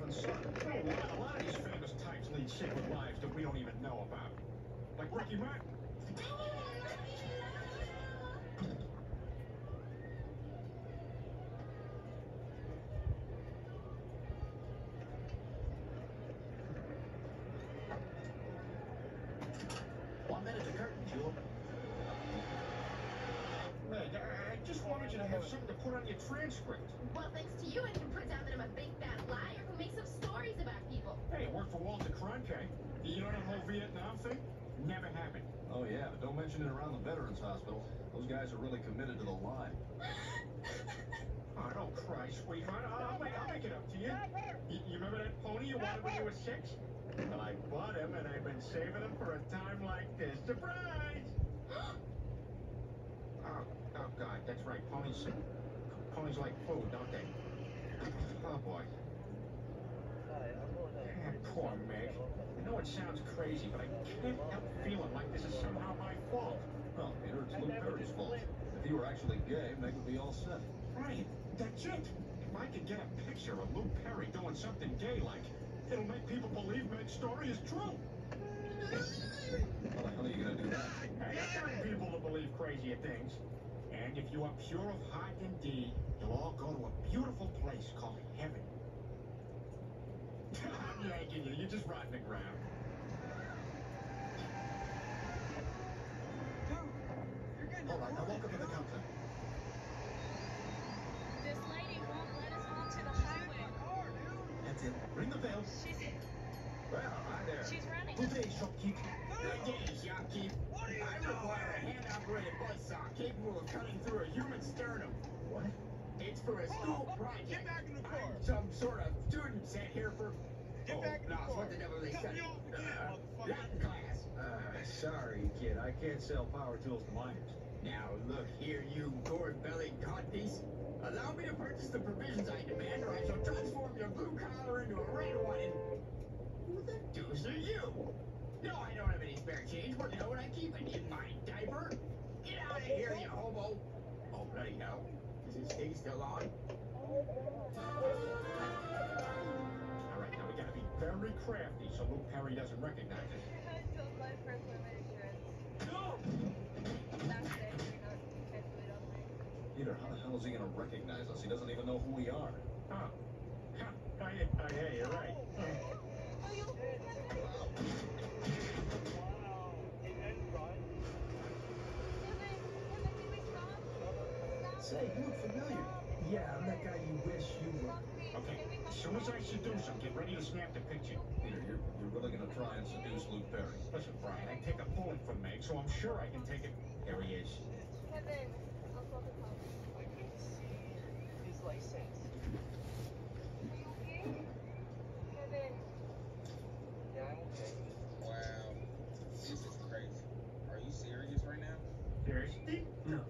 on soccer. Oh, a lot of these famous types lead secret lives that we don't even know about. Like Ricky Martin. One minute to curtain, Jewel. Meg, I just wanted you to have something to put on your transcript. Well, thanks to you, I can put down that I'm a big fat liar who makes up stories about people. Hey, it worked for Walter Cronkite. You know that whole Vietnam thing? Never happened. Oh, yeah, but don't mention it around the Veterans Hospital. Those guys are really committed to the line. Oh, don't cry, sweetheart. I'll make it up to you. You remember that pony you wanted when you were 6? Well, I bought him, and I've been saving him for a time like this. Surprise! Oh, God, that's right. Ponies like food, don't they? Oh, boy. Poor Meg. I know it sounds crazy, but I can't help feeling like this is somehow my fault. Oh, Peter, it's Luke Perry's fault. If he were actually gay, Meg would be all set. Right, that's it. If I could get a picture of Luke Perry doing something gay-like, it'll make people believe Meg's story is true. How the hell are you going to do that? I got certain people to believe crazier things. And if you are pure of heart and deed, you'll all go to a beautiful place called heaven. I'm yanking you. You're just rotting the ground. All right, now walk up to the counter. This lady won't let us onto the highway. That's it. Ring the bell. Well, hi there. She's running. Good day, shopkeep. Good day, shopkeep. I require a hand-operated buzzsaw capable of cutting through a human sternum. What? It's for a school project. Get back in the car. I'm some sort of student sent here for... Get back in the car. What the devil they Cut said? me off again, motherfucker. Latin class. Sorry, kid. I can't sell power tools to minors. Now look here, you gourd-bellied codpiece. Allow me to purchase the provisions I demand, or I shall transform your blue collar into a red one. And who the deuce are you? No, I don't have any spare change. Where the hell would I keep it? In my diaper? Get out of here, you hobo! Oh, bloody hell. Is this thing still on? All right, now we gotta be very crafty so Luke Perry doesn't recognize us. I still apply for employment insurance. No! Last day, you know, you can't do it on me. Peter, how the hell is he going to recognize us? He doesn't even know who we are. Huh. Yeah, you're right. Oh, you Say, you look familiar. Yeah, I'm that guy you wish you were. Okay, as soon as I seduce him, get ready to snap the picture. Peter, you're really going to try and seduce Luke Perry. Listen, Brian, I take a bullet from Meg, so I'm sure I can take it. There he is. Kevin, I'll call the cops. I couldn't see his license. Are you okay? Kevin. Yeah, I'm okay. Wow, this is crazy. Are you serious right now? Thirsty? No.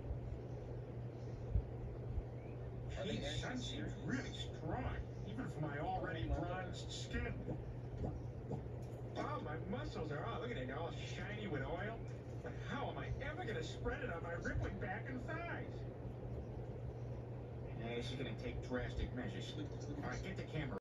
Are they Geez, actually sun seems serious? really strong, even for my already bronzed skin. Oh, my muscles are, look at it, they're all shiny with oil. But how am I ever going to spread it on my rippling back and thighs? Yeah, this is going to take drastic measures. All right, get the camera.